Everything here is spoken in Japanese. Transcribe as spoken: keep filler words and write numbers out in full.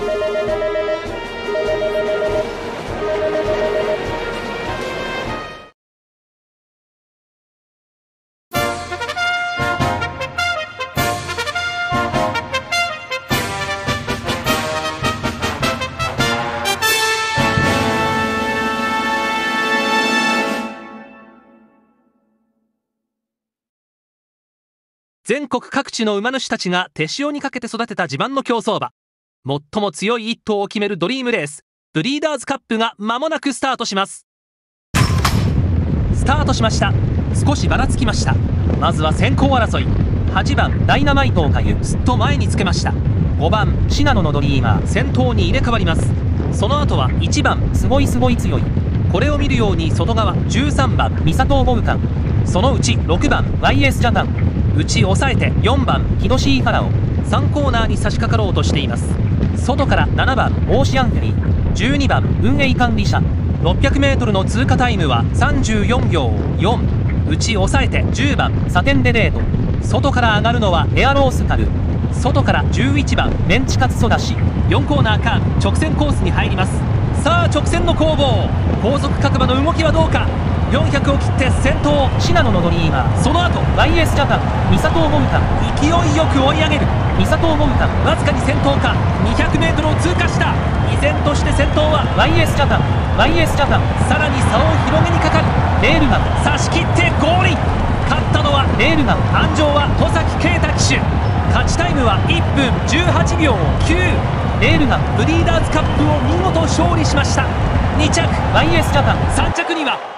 全国各地の馬主たちが手塩にかけて育てた自慢の競走馬、最も強い一頭を決めるドリームレース、ブリーダーズカップが間もなくスタートします。スタートしました。少しばらつきました。まずは先行争い。はちばんダイナマイトをかゆすっと前につけました。ごばんシナノのドリーマー先頭に入れ替わります。その後はいちばんすごいすごい強い、これを見るように外側じゅうさんばんミサトウボルカン、そのうちろくばん ワイエス ジャパン、内抑えてよんばんヒドシーファラオ、さんコーナーに差し掛かろうとしています。外からななばんオーシアンフェリー、じゅうにばん運営管理者、ろっぴゃくメートルの通過タイムはさんじゅうよんびょうよん、内抑えてじゅうばんサテンデレート、外から上がるのはエアロースカル、外からじゅういちばんメンチカツソダシ、よんコーナーカーン直線コースに入ります。さあ直線の攻防、後続各馬の動きはどうか。よんひゃくを切って先頭シナノのドリーマー、その後 ワイエス ジャパンミサトウボルカン、勢いよく追い上げるミサトウボルカン、わずかに先頭か。 にひゃくメートルを通過した。依然として先頭は ワイエス ジャパン ワイエス ジャパン、さらに差を広げにかかるレールガン、差し切ってゴールイン。勝ったのはレールガン、鞍上は戸崎圭太騎手、勝ちタイムはいっぷんじゅうはちびょうきゅう、レールガンブリーダーズカップを見事勝利しました。に着 ワイエス ジャパン、さん着には